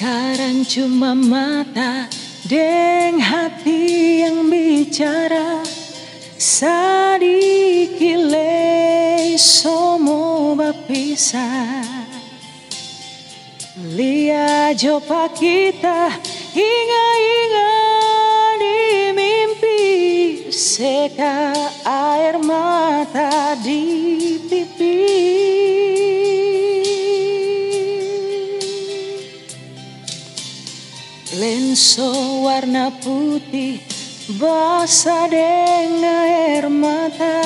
Sekarang cuma mata deng hati yang bicara. Sadiki lei somo bapisa. Lihat jopa kita hingga di mimpi. Seka air mata di pipi. Lenso warna putih basah dengan air mata.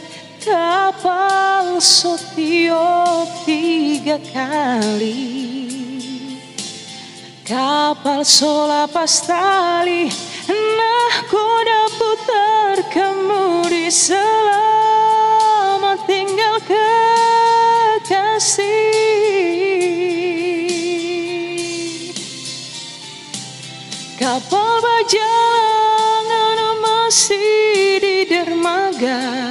Kapal sotiop 3 kali. Kapal solapas tali. Nah kuda putar kemudi. Selamat tinggal kekasih. Kapal berjalan masih di dermaga.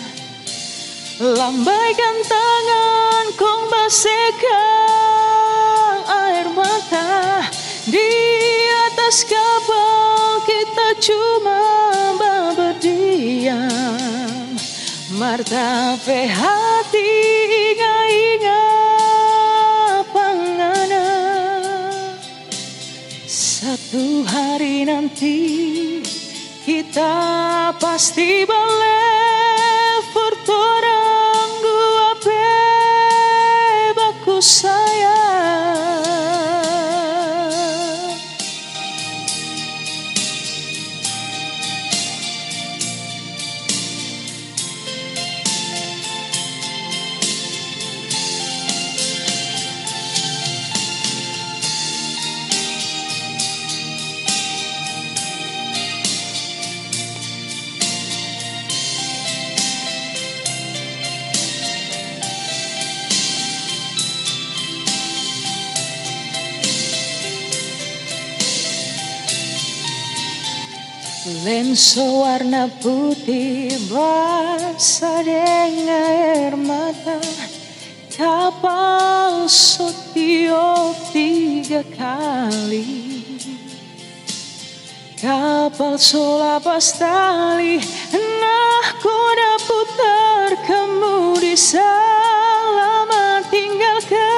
Lambaikan tangan kong basahkan air mata. Di atas kapal kita cuma berdiam. Martape hati ingat pangana. Satu hari nanti kita pasti balik fortorang gua bebaku sayang. Lenso warna putih basah dengan air mata. Kapal sotiop 3 kali. Kapal solapas tali. Nah kuda putar kemudi. Selamat tinggal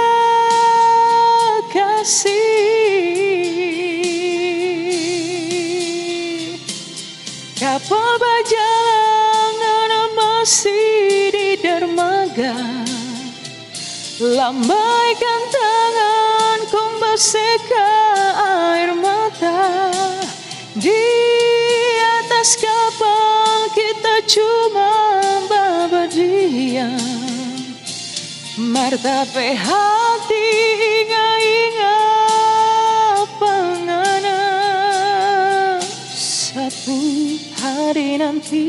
kekasih. Kapal berjalan masih di dermaga. Lambaikan tangan kong basahkan air mata. Di atas kapal kita cuma berdiam. Martape hati ingat pangana. Satu hari nanti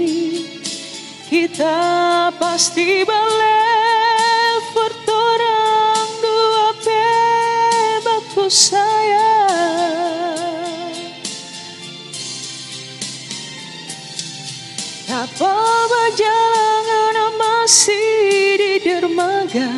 kita pasti balik fortorang dua bebaku sayang. Kapal berjalan masih di dermaga.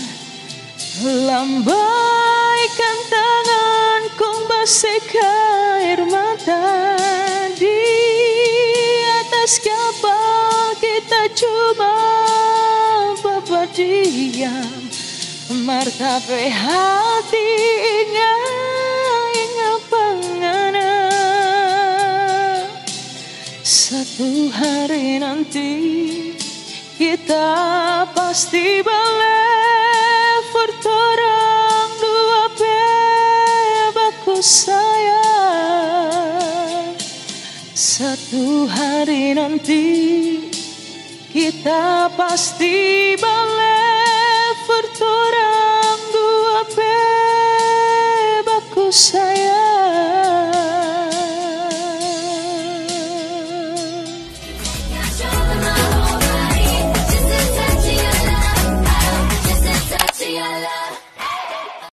Lambaikan tangan kong basahkan air mata. Di atas kapal kita cuma berdiam. Martape hati ingat pangana. Satu hari nanti kita pasti balik fortorang dua bebaku sayang. Satu hari nanti kita pasti balik fortorang dua bebaku sayang.